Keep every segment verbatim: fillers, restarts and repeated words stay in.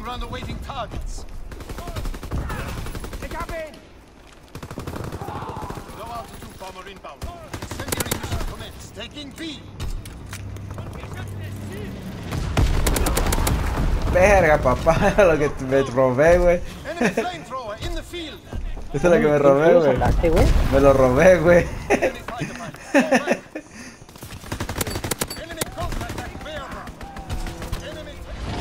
on awaiting targets. Ich hab ihn! Low altitude bomber inbound. Incendiary mission commenced. Taking B. Verga, papá, lo que me robé, güey. Enemy flamethrower in the field. Eso es lo que me robé, güey. Sacaste, güey. Me lo robé, güey. Enemy fighter pilot. Fall back. Enemy contact at Bearman. Enemy.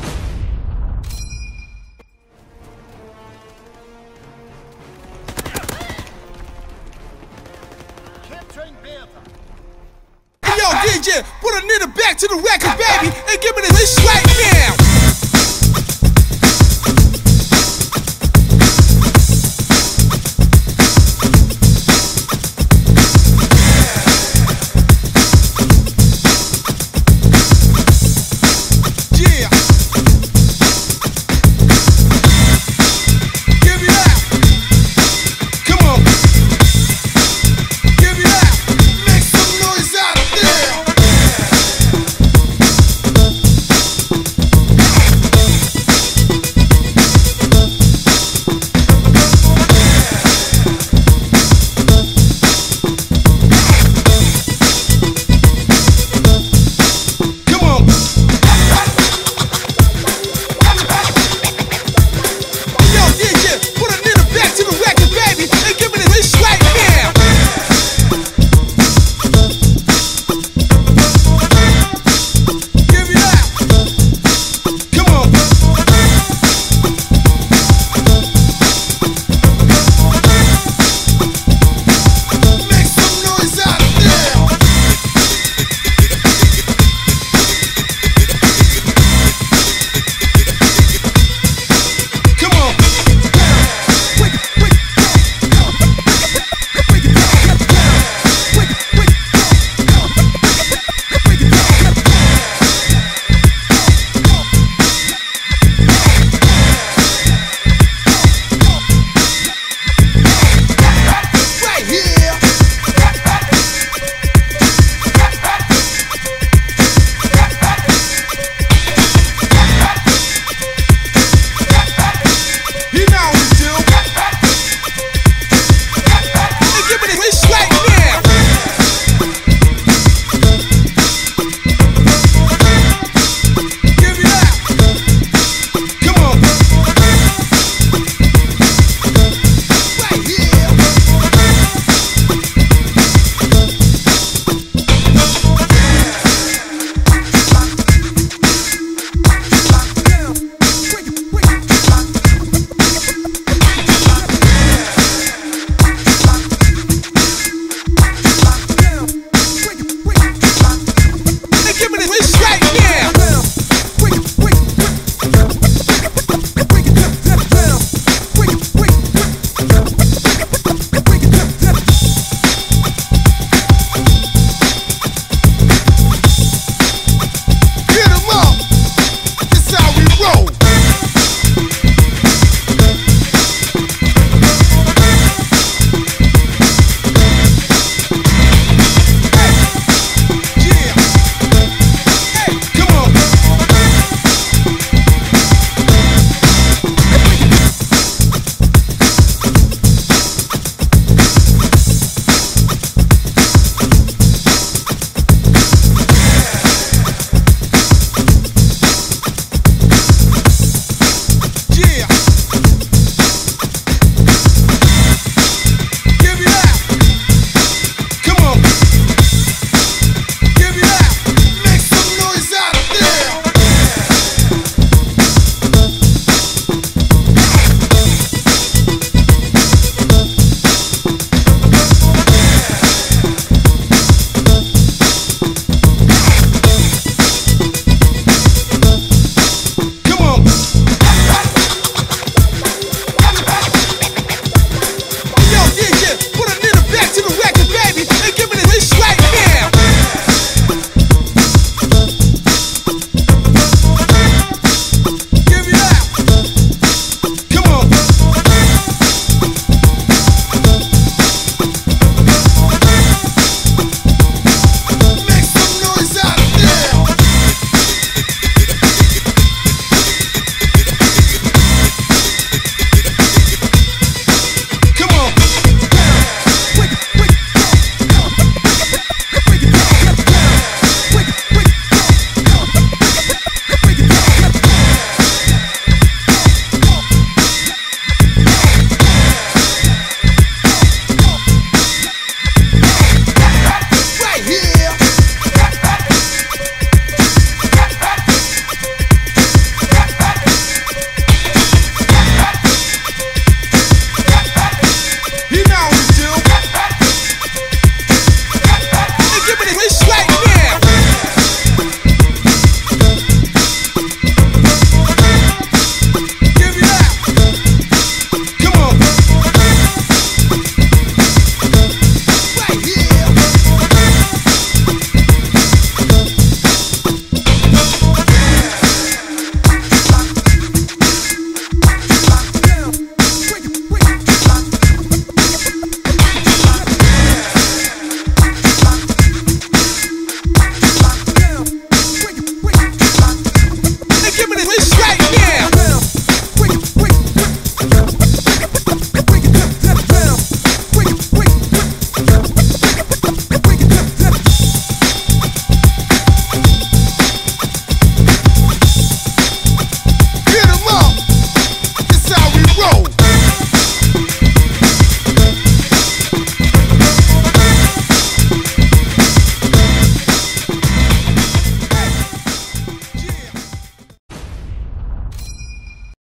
Capturing Bearman. Yo, D J, put a nigga back to the record, baby, and give me this right now.